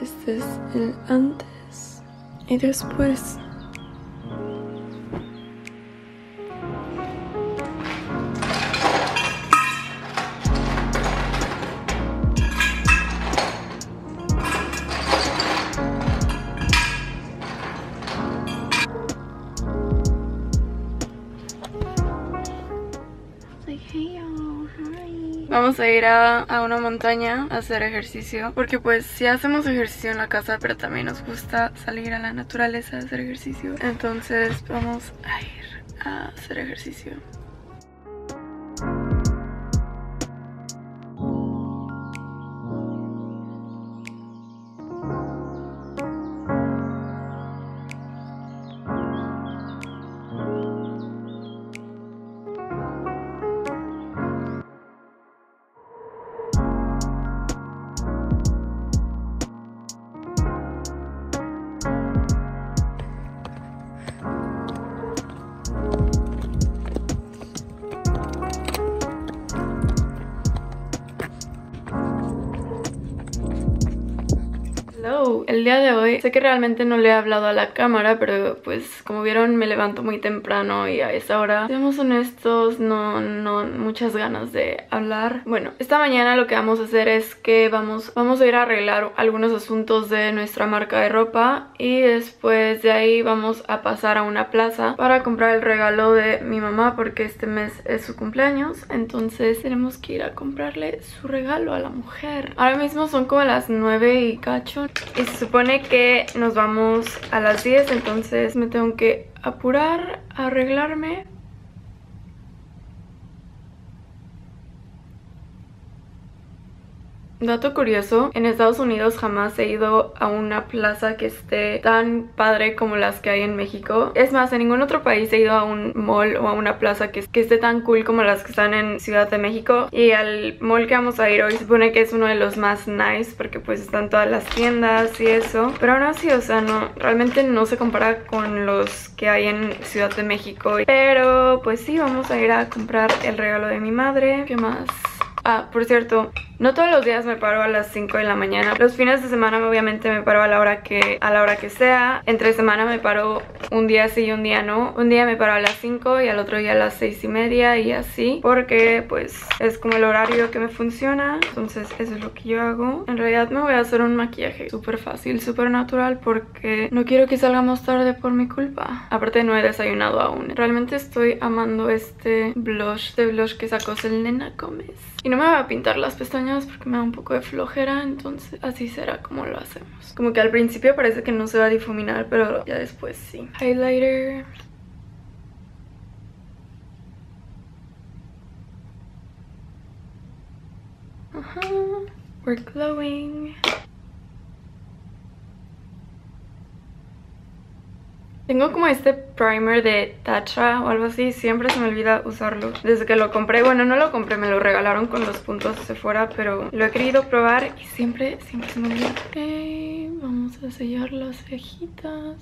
Este es el antes y después. Vamos a ir a una montaña a hacer ejercicio, porque pues sí hacemos ejercicio en la casa, pero también nos gusta salir a la naturaleza a hacer ejercicio. Entonces vamos a ir a hacer ejercicio. Hello. El día de hoy, sé que realmente no le he hablado a la cámara, pero pues como vieron me levanto muy temprano y a esa hora, seamos honestos, no muchas ganas de hablar. Bueno, esta mañana lo que vamos a hacer es que vamos a ir a arreglar algunos asuntos de nuestra marca de ropa y después de ahí vamos a pasar a una plaza para comprar el regalo de mi mamá, porque este mes es su cumpleaños, entonces tenemos que ir a comprarle su regalo a la mujer. Ahora mismo son como las 9 y cacho y se supone que nos vamos a las 10, entonces me tengo que apurar a arreglarme. Dato curioso, en Estados Unidos jamás he ido a una plaza que esté tan padre como las que hay en México. Es más, en ningún otro país he ido a un mall o a una plaza que esté tan cool como las que están en Ciudad de México. Y al mall que vamos a ir hoy se supone que es uno de los más nice, porque pues están todas las tiendas y eso. Pero aún así, o sea, realmente no se compara con los que hay en Ciudad de México. Pero pues sí, vamos a ir a comprar el regalo de mi madre. ¿Qué más? Ah, por cierto, no todos los días me paro a las 5 de la mañana. Los fines de semana obviamente me paro a la hora que sea. Entre semana me paro un día sí y un día no. Un día me paro a las 5 y al otro día a las 6:30 y así, porque pues es como el horario que me funciona. Entonces eso es lo que yo hago. En realidad me voy a hacer un maquillaje súper fácil, súper natural, porque no quiero que salgamos tarde por mi culpa. Aparte no he desayunado aún. Realmente estoy amando este blush que sacó Selena Gómez. Y no me voy a pintar las pestañas porque me da un poco de flojera, entonces así será como lo hacemos. Como que al principio parece que no se va a difuminar, pero ya después sí. Highlighter. Ajá. We're glowing. Tengo como este primer de Tatcha o algo así, siempre se me olvida usarlo. Desde que lo compré, bueno, no lo compré, me lo regalaron con los puntos de Sephora, pero lo he querido probar y siempre se me olvida. Ok, vamos a sellar las cejitas.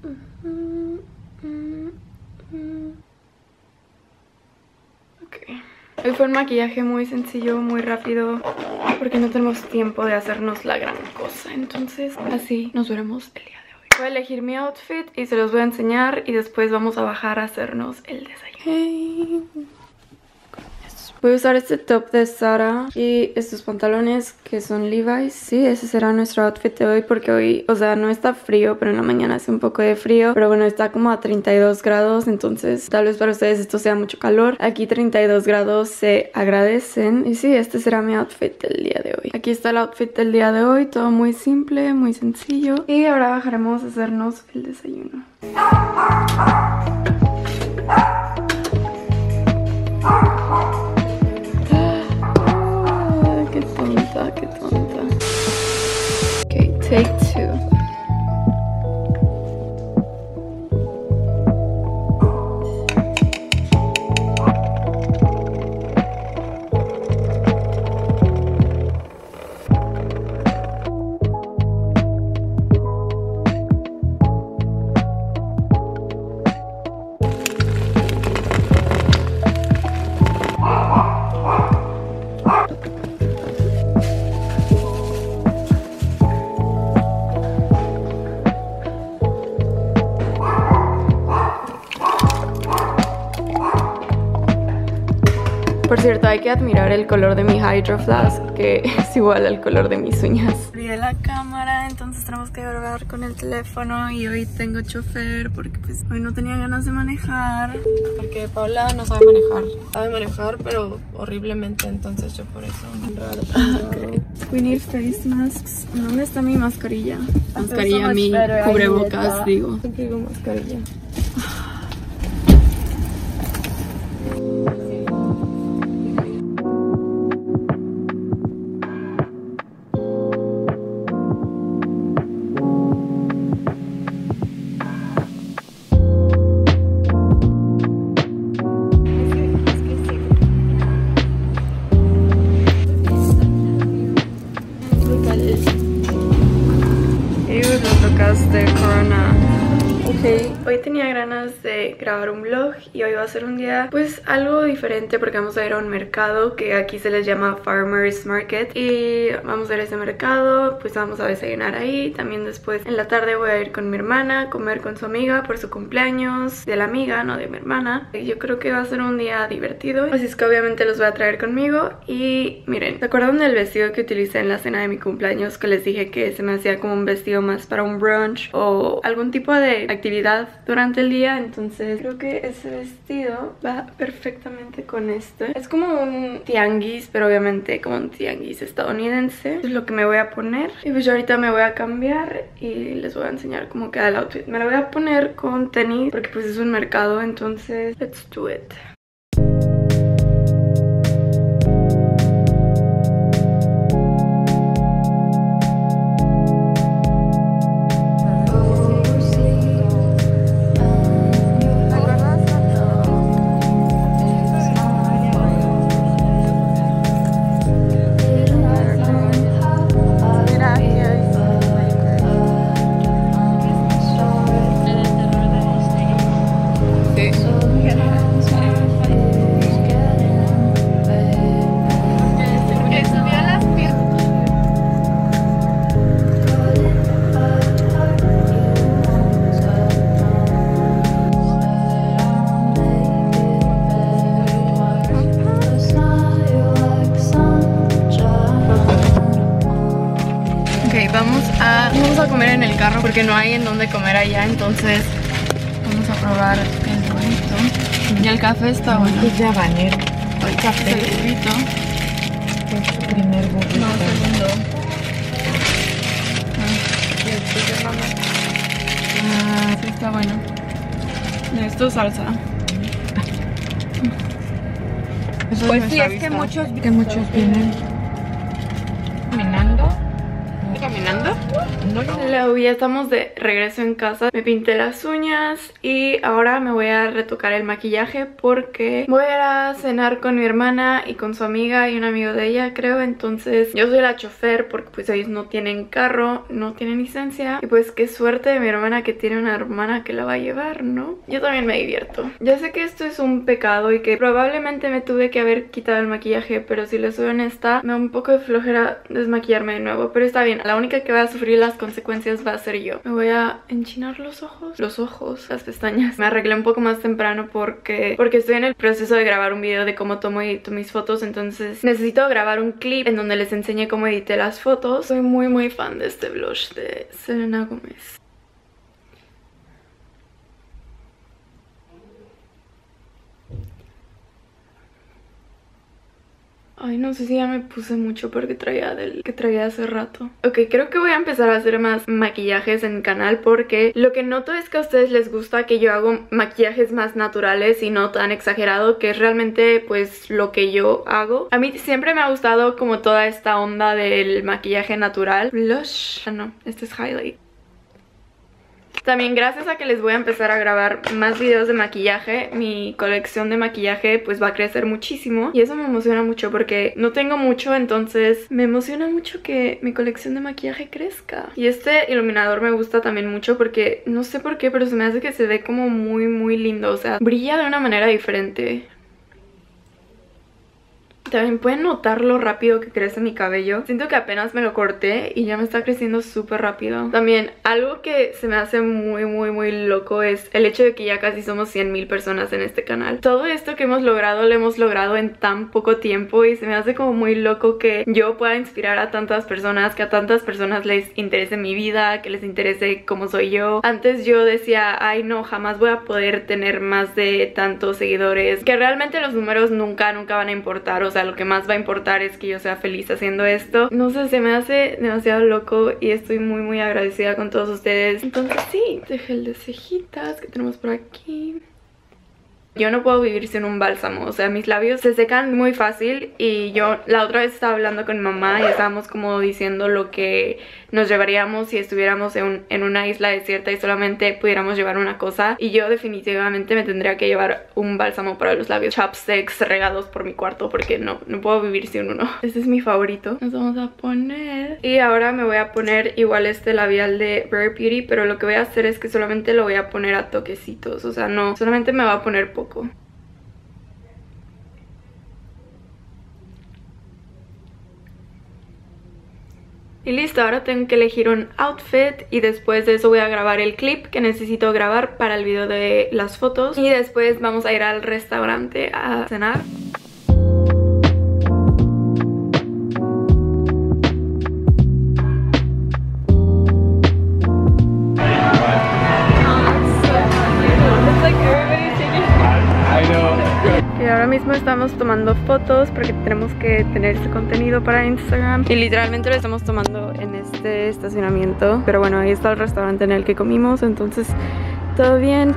Ok. Hoy fue un maquillaje muy sencillo, muy rápido, porque no tenemos tiempo de hacernos la gran cosa. Entonces, así nos veremos el día. Voy a elegir mi outfit y se los voy a enseñar y después vamos a bajar a hacernos el desayuno. Hey. Voy a usar este top de Zara y estos pantalones que son Levi's. Sí, ese será nuestro outfit de hoy, porque hoy, o sea, no está frío, pero en la mañana hace un poco de frío. Pero bueno, está como a 32 grados, entonces tal vez para ustedes esto sea mucho calor. Aquí 32 grados se agradecen. Y sí, este será mi outfit del día de hoy. Aquí está el outfit del día de hoy, todo muy simple, muy sencillo. Y ahora bajaremos a hacernos el desayuno. Qué tonta. Ok, take 2. cierto, hay que admirar el color de mi Hydro Flask, que es igual al color de mis uñas. Abrí la cámara, entonces tenemos que grabar con el teléfono y hoy tengo chofer porque pues hoy no tenía ganas de manejar. Porque Paula no sabe manejar. Sabe manejar, pero horriblemente, entonces yo por eso un regalo. Okay. We need face masks. ¿Dónde está mi mascarilla? Mascarilla, mi cubrebocas, digo. Siempre digo mascarilla. De Corona. Okay. Hoy tenía ganas de grabar un vlog y hoy va a ser un día pues algo diferente porque vamos a ir a un mercado que aquí se les llama Farmers Market y vamos a ir a ese mercado, pues vamos a desayunar ahí. También después en la tarde voy a ir con mi hermana a comer con su amiga por su cumpleaños, de la amiga, no de mi hermana. Yo creo que va a ser un día divertido, así es que obviamente los voy a traer conmigo. Y miren, ¿se acuerdan del vestido que utilicé en la cena de mi cumpleaños? Que les dije que se me hacía como un vestido más para un brunch o algún tipo de actividad durante el día. Entonces creo que ese vestido va perfectamente con este. Es como un tianguis, pero obviamente como un tianguis estadounidense. Es lo que me voy a poner. Y pues yo ahorita me voy a cambiar y les voy a enseñar cómo queda el outfit. Me lo voy a poner con tenis porque pues es un mercado, entonces let's do it. Vamos a comer en el carro porque no hay en donde comer allá, entonces vamos a probar el burrito. Y el café está bueno. Es de habanero. El café. El burrito. Es tu primer burrito. No, segundo. Sí, está bueno. Esto es salsa. Pues sí, es que muchos vienen caminando. ¿Caminando? Hello, ya estamos de regreso en casa. Me pinté las uñas y ahora me voy a retocar el maquillaje porque voy a ir a cenar con mi hermana y con su amiga y un amigo de ella, creo. Entonces yo soy la chofer porque pues ellos no tienen carro, no tienen licencia. Y pues qué suerte de mi hermana que tiene una hermana que la va a llevar, ¿no? Yo también me divierto. Ya sé que esto es un pecado y que probablemente me tuve que haber quitado el maquillaje, pero si les soy honesta, me da un poco de flojera desmaquillarme de nuevo. Pero está bien, la única que va a sufrir las consecuencias va a ser yo. Me voy a enchinar los ojos, las pestañas. Me arreglé un poco más temprano porque estoy en el proceso de grabar un video de cómo tomo y edito mis fotos. Entonces necesito grabar un clip en donde les enseñe cómo edité las fotos. Soy muy fan de este blush de Selena Gomez. Ay, no sé si ya me puse mucho porque traía del que traía hace rato. Ok, creo que voy a empezar a hacer más maquillajes en el canal porque lo que noto es que a ustedes les gusta que yo hago maquillajes más naturales y no tan exagerado, que es realmente pues lo que yo hago. A mí siempre me ha gustado como toda esta onda del maquillaje natural. Blush. Ah, no, este es highlight. También gracias a que les voy a empezar a grabar más videos de maquillaje, mi colección de maquillaje pues va a crecer muchísimo. Y eso me emociona mucho porque no tengo mucho, entonces me emociona mucho que mi colección de maquillaje crezca. Y este iluminador me gusta también mucho porque no sé por qué, pero se me hace que se ve como muy lindo. O sea, brilla de una manera diferente. También pueden notar lo rápido que crece mi cabello. Siento que apenas me lo corté y ya me está creciendo súper rápido. También algo que se me hace muy loco es el hecho de que ya casi somos 100,000 personas en este canal. Todo esto que hemos logrado lo hemos logrado en tan poco tiempo y se me hace como muy loco que yo pueda inspirar a tantas personas, que a tantas personas les interese mi vida, que les interese cómo soy yo. Antes yo decía, ay no, jamás voy a poder tener más de tantos seguidores, que realmente los números nunca van a importar. O sea, lo que más va a importar es que yo sea feliz haciendo esto. No sé, se me hace demasiado loco y estoy muy agradecida con todos ustedes. Entonces sí, este gel de cejitas que tenemos por aquí. Yo no puedo vivir sin un bálsamo, o sea, mis labios se secan muy fácil y yo la otra vez estaba hablando con mi mamá y estábamos como diciendo lo que nos llevaríamos si estuviéramos en una isla desierta y solamente pudiéramos llevar una cosa, y yo definitivamente me tendría que llevar un bálsamo para los labios, chapsticks regados por mi cuarto, porque no puedo vivir sin uno. Este es mi favorito. Nos vamos a poner y ahora me voy a poner igual este labial de Rare Beauty, pero lo que voy a hacer es que solamente lo voy a poner a toquecitos, o sea, no, solamente me va a poner poco. Y listo, ahora tengo que elegir un outfit y después de eso voy a grabar el clip que necesito grabar para el video de las fotos y después vamos a ir al restaurante a cenar. Y ahora mismo estamos tomando fotos porque tenemos que tener este contenido para Instagram. Y literalmente lo estamos tomando en este estacionamiento. Pero bueno, ahí está el restaurante en el que comimos, entonces todo bien.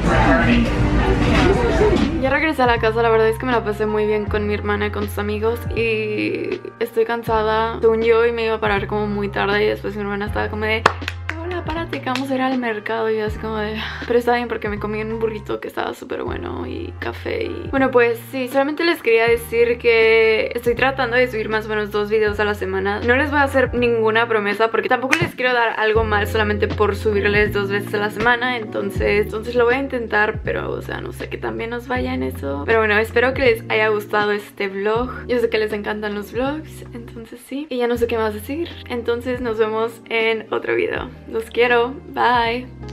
Ya regresé a la casa, la verdad es que me la pasé muy bien con mi hermana y con sus amigos. Y estoy cansada, según yo, y me iba a parar como muy tarde. Y después mi hermana estaba como de... hola, párate, que vamos a ir al mercado. Y yo así como de... pero está bien porque me comí un burrito que estaba súper bueno y café y... bueno, pues sí, solamente les quería decir que estoy tratando de subir más o menos 2 videos a la semana. No les voy a hacer ninguna promesa porque tampoco les quiero dar algo mal solamente por subirles 2 veces a la semana. Entonces lo voy a intentar, pero o sea, no sé que también nos vaya en eso. Pero bueno, espero que les haya gustado este vlog. Yo sé que les encantan los vlogs, entonces sí. Y ya no sé qué más decir. Entonces nos vemos en otro video. Los quiero. Bye.